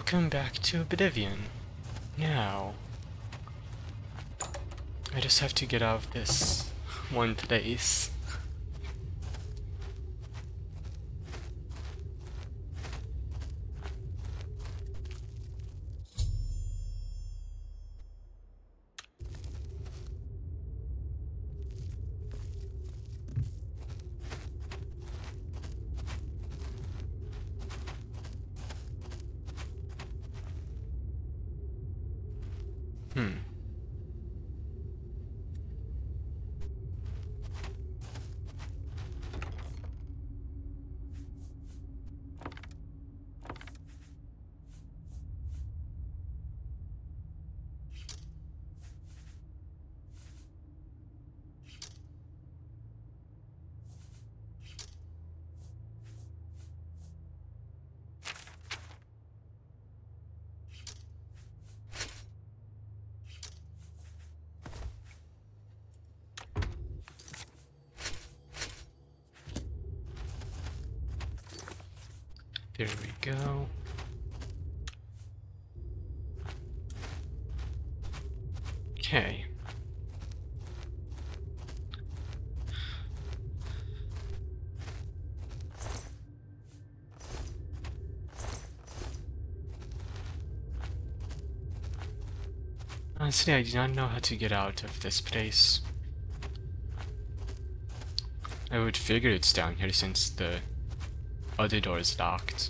Welcome back to Oblivion. Now, I just have to get out of this one place. There we go. Okay. Honestly, I do not know how to get out of this place. I would figure it's down here since the other door is locked.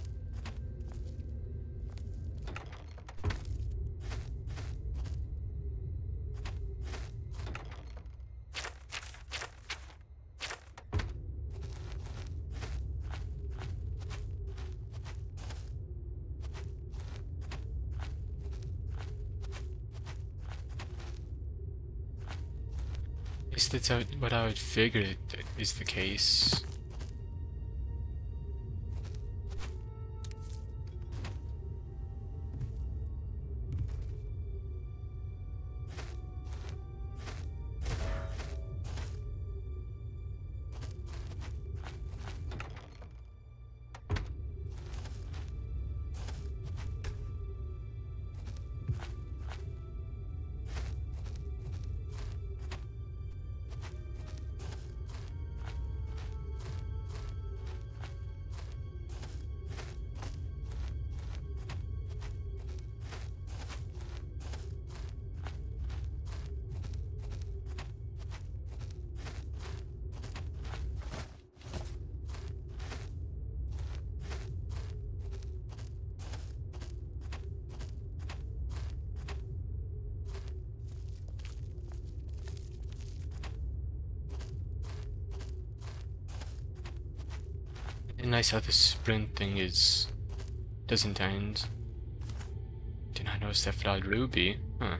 At least that's what I would figure is the case. Nice how the sprint thing doesn't end. Did not notice that without Ruby, huh?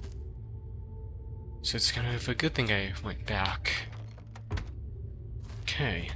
So it's kind of a good thing I went back. Okay.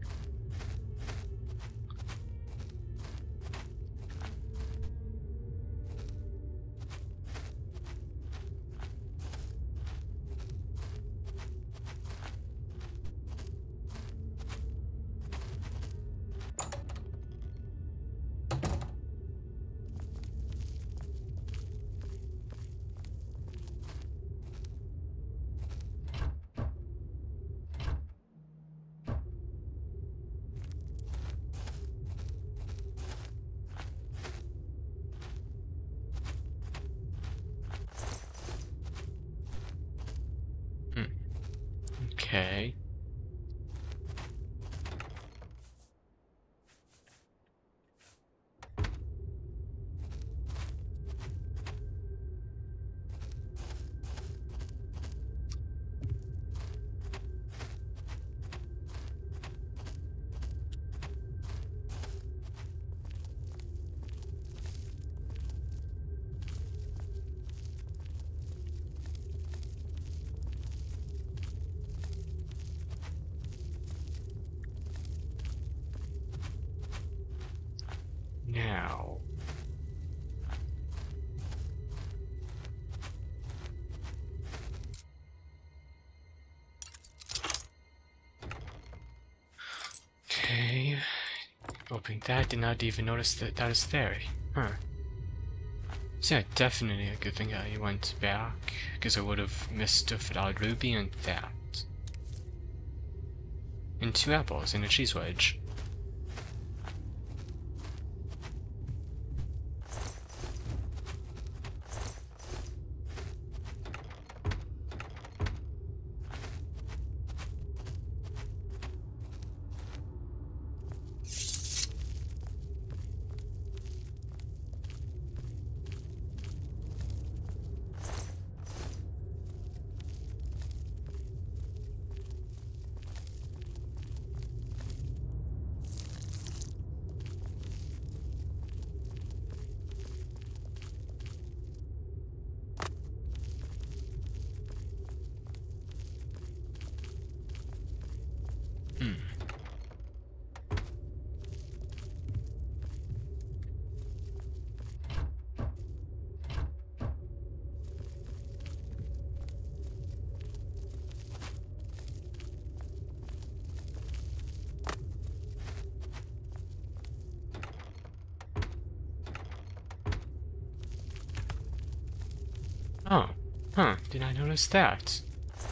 Okay. Now. Okay. Opening that, did not even notice that that is there. Huh. So yeah, definitely a good thing I went back, because I would have missed a Flood Ruby and that. And 2 apples and a cheese wedge. Oh, huh, did I notice that?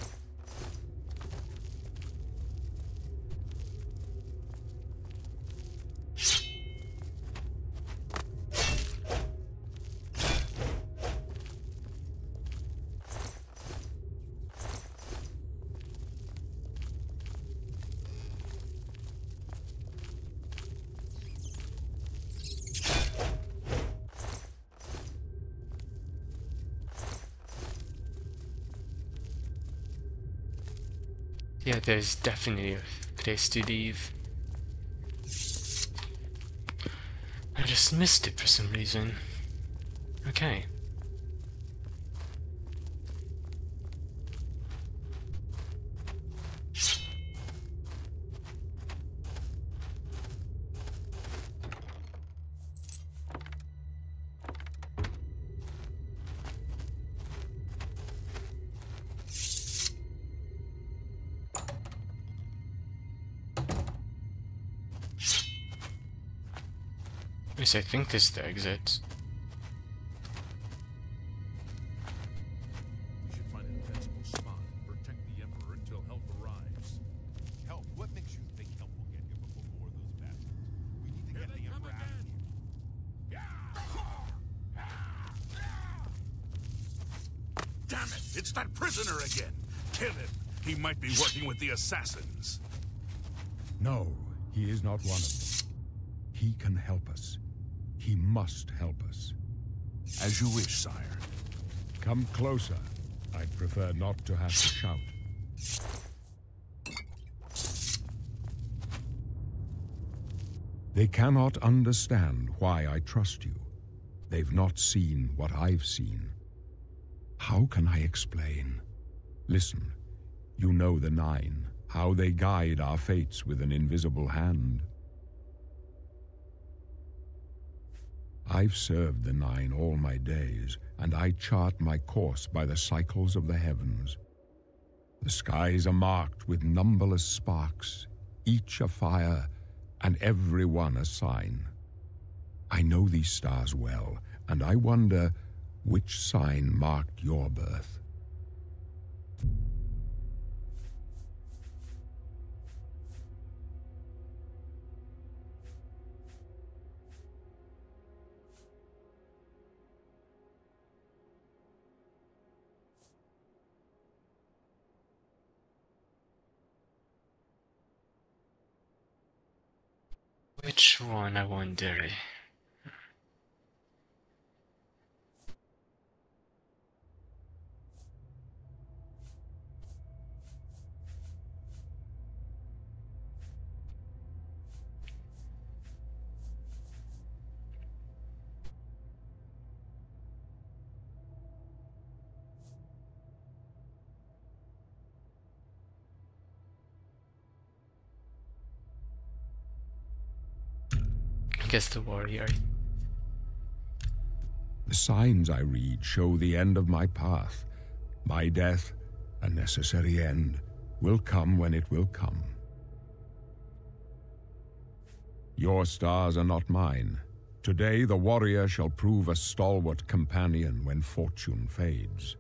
Yeah, there's definitely a place to leave. I just missed it for some reason. Okay. At least I think this is the exit. We should find an defensible spot and protect the Emperor until help arrives. Help? What makes you think help will get here before more of those bastards? We need to get the Emperor out of here. Damn it! It's that prisoner again! Kill him! He might be working with the assassins. No, he is not one of them. He can help us. He must help us. As you wish, sire. Come closer. I'd prefer not to have to shout. They cannot understand why I trust you. They've not seen what I've seen. How can I explain? Listen, you know the Nine, how they guide our fates with an invisible hand. I've served the Nine all my days, and I chart my course by the cycles of the heavens. The skies are marked with numberless sparks, each a fire, and every one a sign. I know these stars well, and I wonder which sign marked your birth. Which one, I wonder? I guess the warrior. The signs I read show the end of my path. My death, a necessary end, will come when it will come. Your stars are not mine. Today the warrior shall prove a stalwart companion when fortune fades.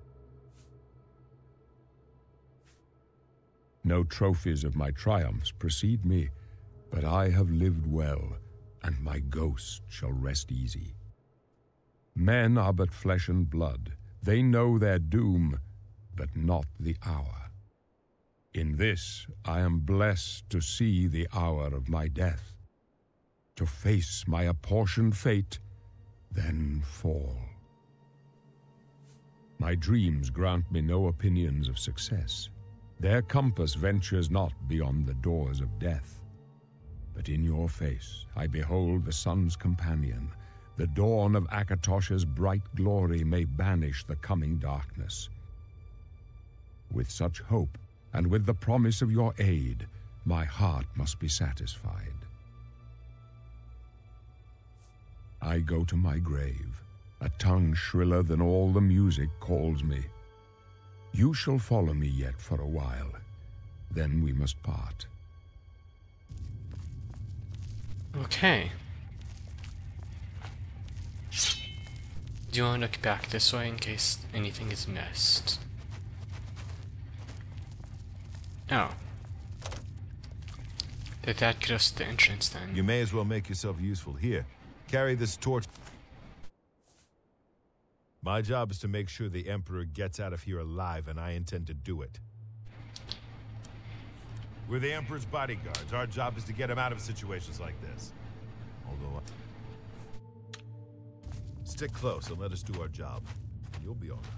No trophies of my triumphs precede me, but I have lived well, and my ghost shall rest easy. Men are but flesh and blood. They know their doom, but not the hour. In this I am blessed to see the hour of my death, to face my apportioned fate, then fall. My dreams grant me no opinions of success. Their compass ventures not beyond the doors of death. But in your face I behold the sun's companion. The dawn of Akatosh's bright glory may banish the coming darkness. With such hope, and with the promise of your aid, my heart must be satisfied. I go to my grave. A tongue shriller than all the music calls me. You shall follow me yet for a while. Then we must part. Okay. Do you want to look back this way in case anything is missed? Oh. That close to the entrance then. You may as well make yourself useful. Here, carry this torch. My job is to make sure the Emperor gets out of here alive, and I intend to do it. We're the Emperor's bodyguards. Our job is to get him out of situations like this. Although, stick close and let us do our job. You'll be all right.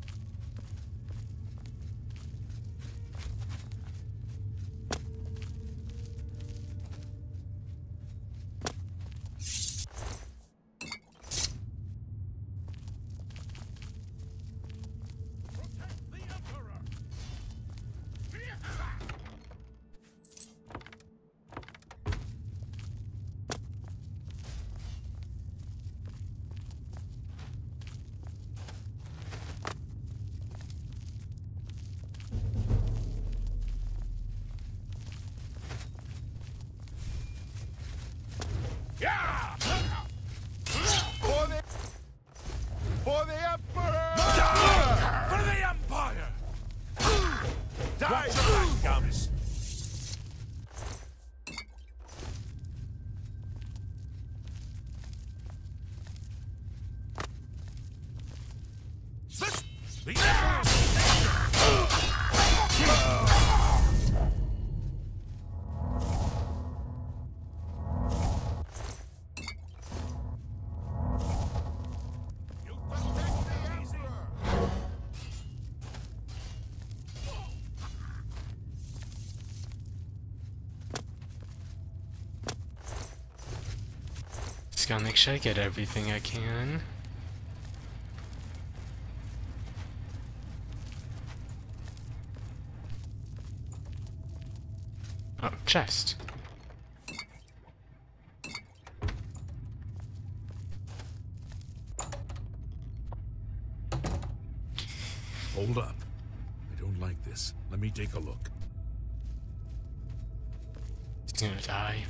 For the Emperor! Die! For the Empire! Die! Comes. The Just gotta make sure I get everything I can. Oh, chest. Hold up. I don't like this. Let me take a look. He's gonna die.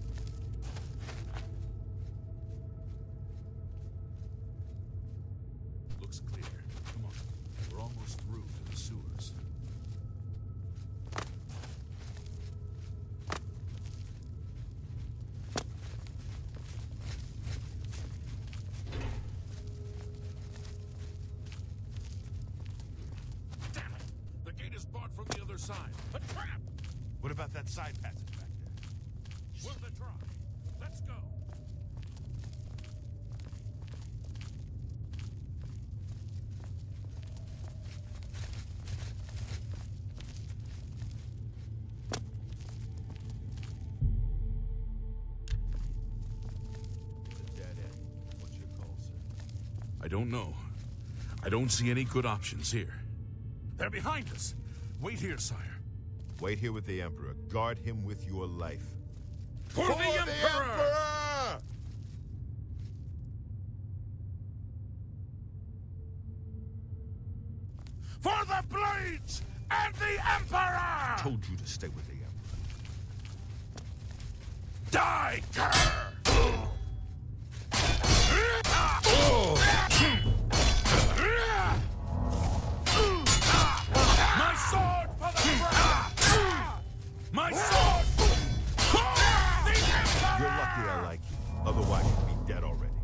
Looks clear. Come on. We're almost through to the sewers. Damn it! The gate is barred from the other side. A trap! What about that side passage back there? Worth a try. Let's go. The dead end. What's your call, sir? I don't know. I don't see any good options here. They're behind us. Wait here, sire. Wait here with the Emperor. Guard him with your life. For the Emperor! For the blades and the Emperor! Told you to stay with the Emperor. Die, cur! Dead already.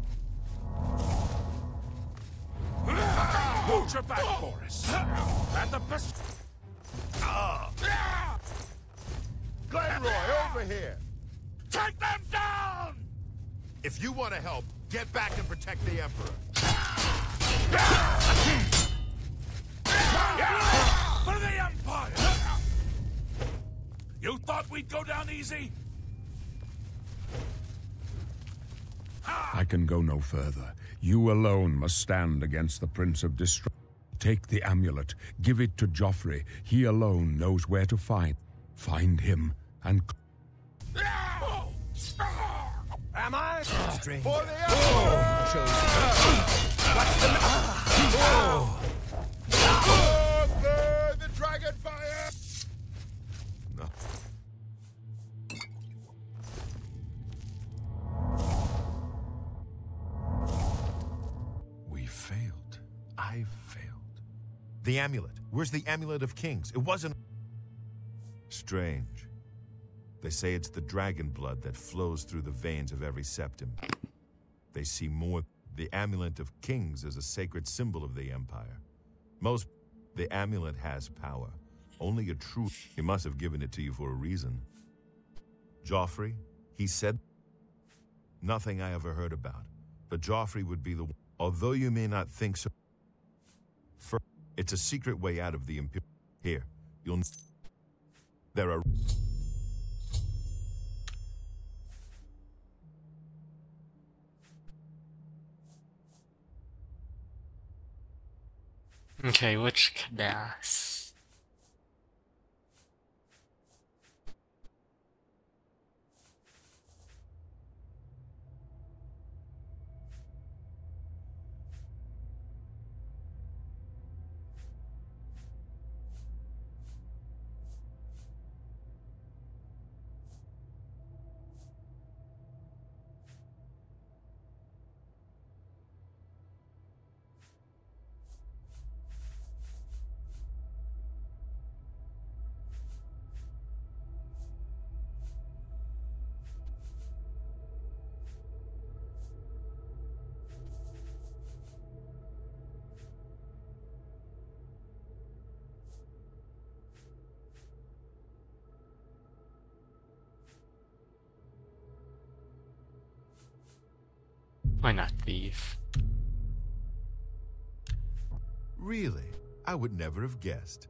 Hold your back, Boris. At the best. Glenroy, over here! Take them down! If you want to help, get back and protect the Emperor. For the Empire! You thought we'd go down easy? I can go no further. You alone must stand against the Prince of Destruction. Take the amulet, give it to Joffrey. He alone knows where to find him, and... Am I? Strange. For the Emperor! Burn the dragon fire! No. We failed. I failed. The amulet. Where's the amulet of kings? It wasn't... Strange. They say it's the dragon blood that flows through the veins of every septim. They see more. The amulet of kings is a sacred symbol of the Empire. The amulet has power. Only a true... He must have given it to you for a reason. Joffrey, he said... Nothing I ever heard about. But Joffrey would be the one. Although you may not think so... It's a secret way out of the Imperial... Here, you'll... There are... Okay, which class? Why not thief? Really? I would never have guessed.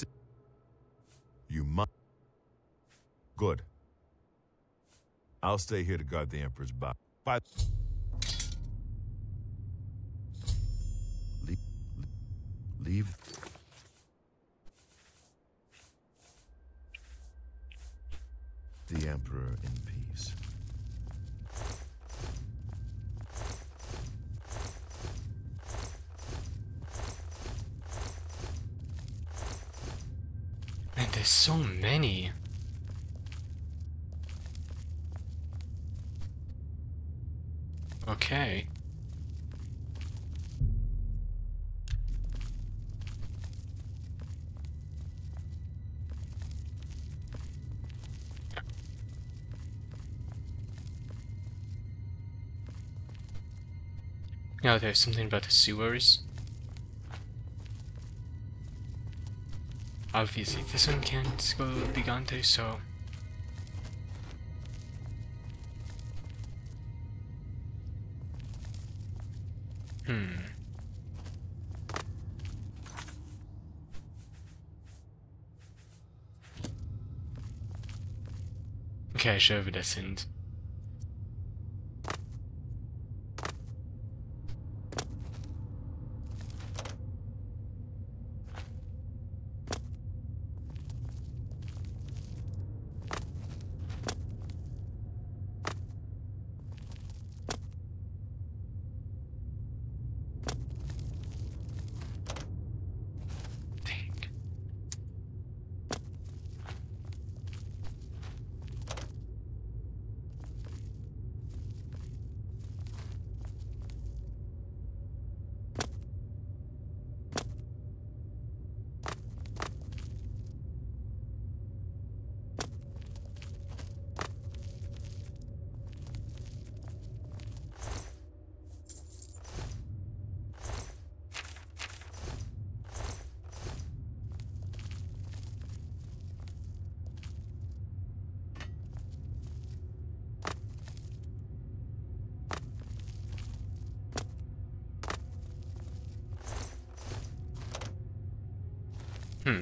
You must... Good. I'll stay here to guard the Emperor's body. Bye. Leave. The Emperor in peace. Man, there's so many. Okay. Now there's something about the sewers. Obviously this one can't go Gigante, so... Okay, I should have listened. Hmm.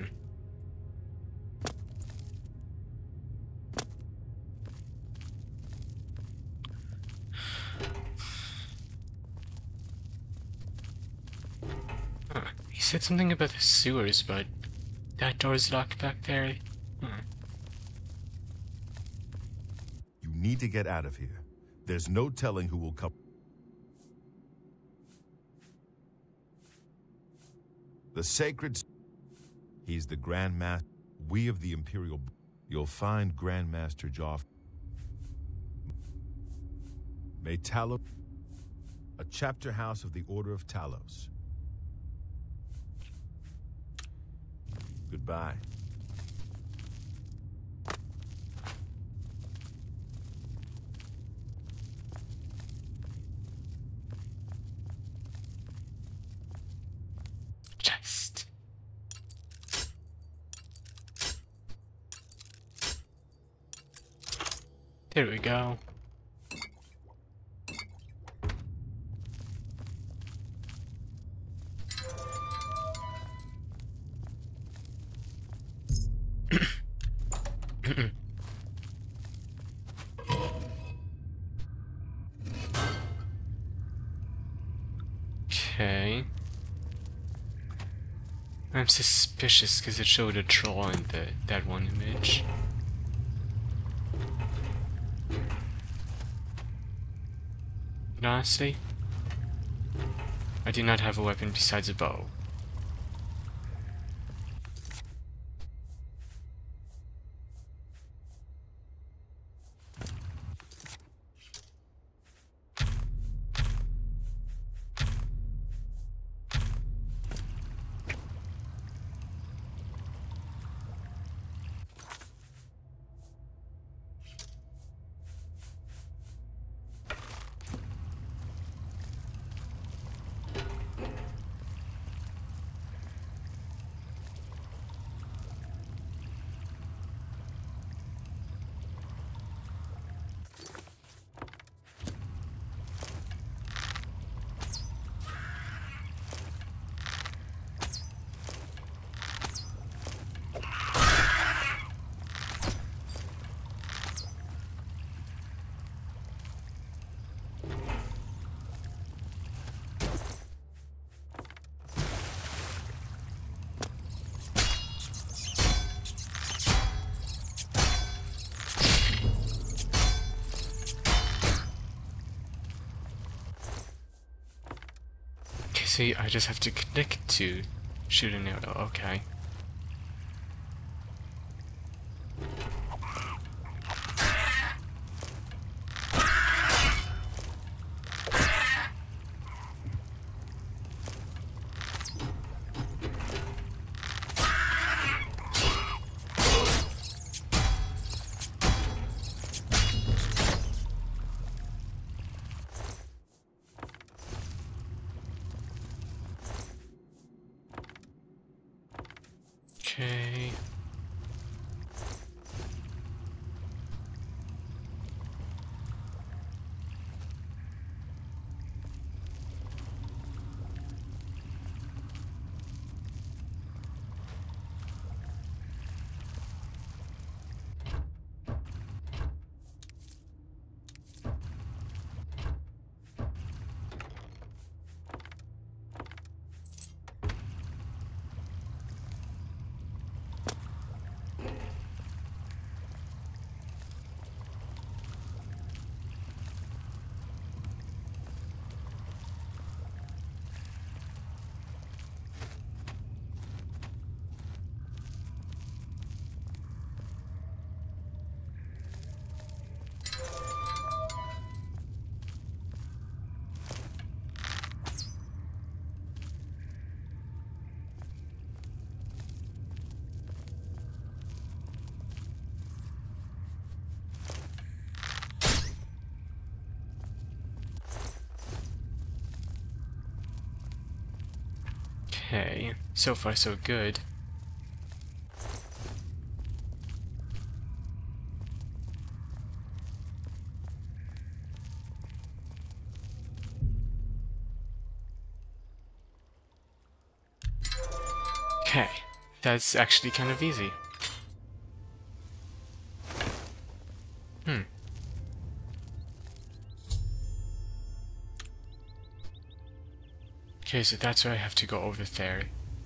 Huh. He said something about the sewers, but that door is locked back there. Hmm. You need to get out of here. There's no telling who will come. The sacred... He's the Grand Master. We of the Imperial... You'll find Grandmaster Joff. May Talos... A chapter house of the Order of Talos. Goodbye. Chest. There we go. Okay. I'm suspicious because it showed a troll in that one image. And honestly, I do not have a weapon besides a bow. See, I just have to connect to shoot an arrow. Okay. Okay. Okay, so far so good. Okay, That's actually kind of easy. Okay, so that's where I have to go over there.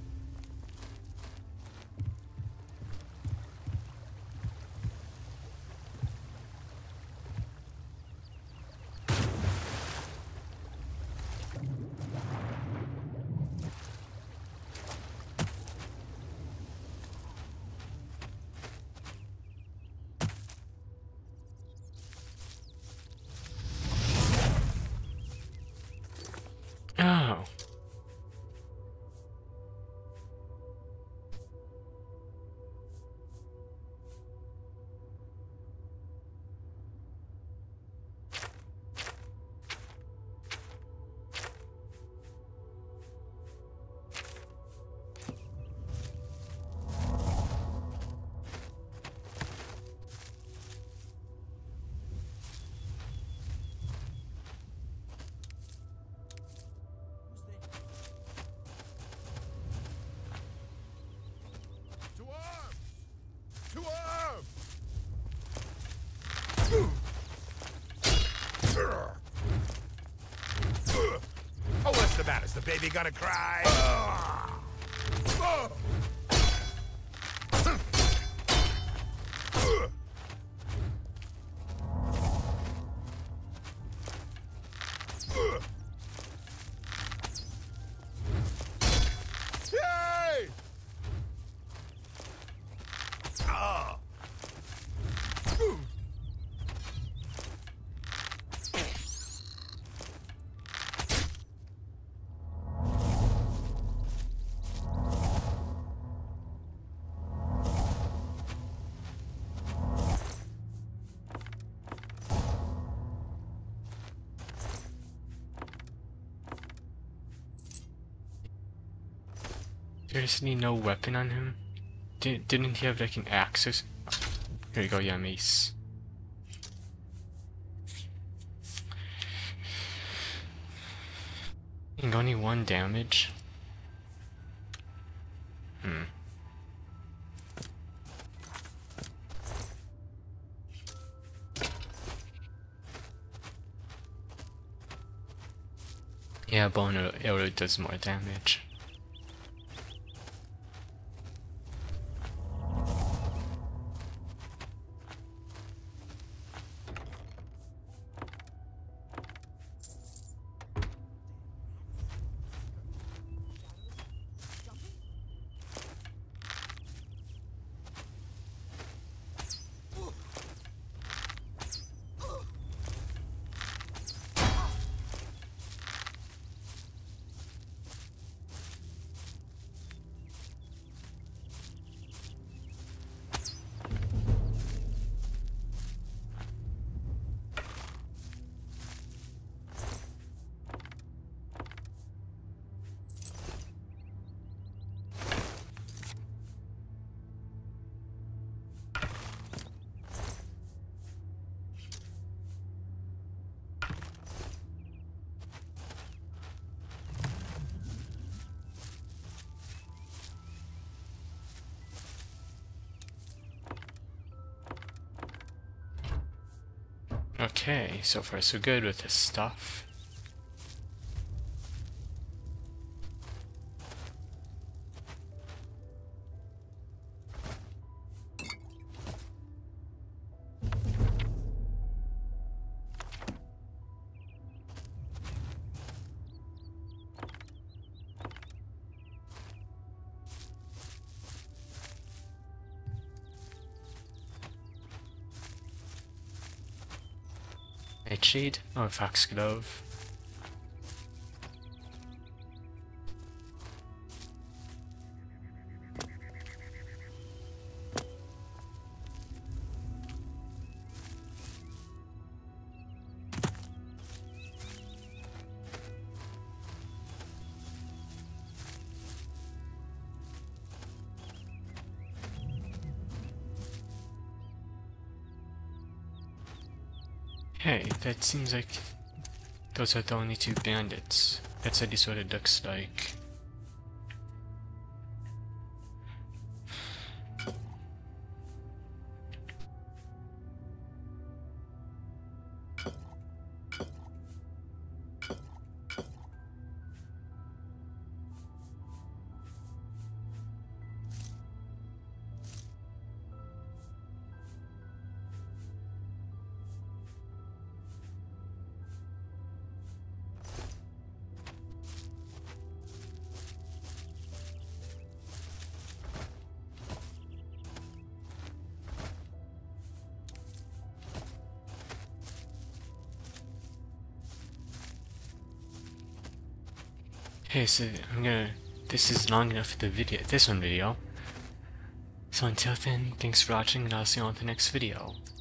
Oh. To arms! To arms! Oh, what's the matter? Is the baby gonna cry? Yay! Seriously, no weapon on him? Didn't he have like an axe or Here you go, yeah, mace. And only 1 damage? Yeah, bone arrow does more damage. Okay, so far so good with this stuff. Nightshade? Oh, Foxglove. Hey, that seems like those are the only 2 bandits. That's at least what it looks like. Hey, so this is long enough for the video, this one video. So until then, thanks for watching and I'll see you on the next video.